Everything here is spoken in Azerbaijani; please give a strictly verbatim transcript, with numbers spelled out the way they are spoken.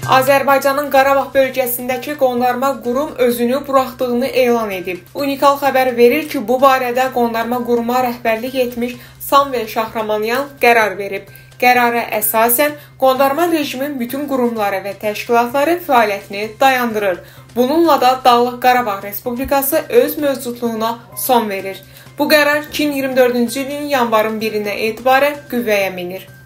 Azərbaycanın Qarabağ bölgəsindəki qondarma qurum özünü buraxdığını elan edib. Unikal xəbər verir ki, bu barədə qondarma quruma rəhbərlik etmiş Samvel Şahramanyan qərar verib. Qərara əsasən qondarma rejimin bütün qurumları və təşkilatları fəaliyyətini dayandırır. Bununla da Dağlıq Qarabağ Respublikası öz mövcudluğuna son verir. Bu qərar iki min iyirmi dördüncü ilin yanvarın birindən etibarən qüvvəyə minir.